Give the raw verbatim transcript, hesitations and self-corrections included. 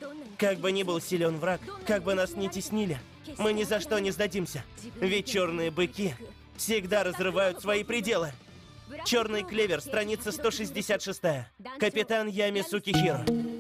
Как бы ни был силен враг, как бы нас ни теснили, мы ни за что не сдадимся. Ведь черные быки всегда разрывают свои пределы. Черный клевер, страница сто шестьдесят шесть. Капитан Ями Сукихиро.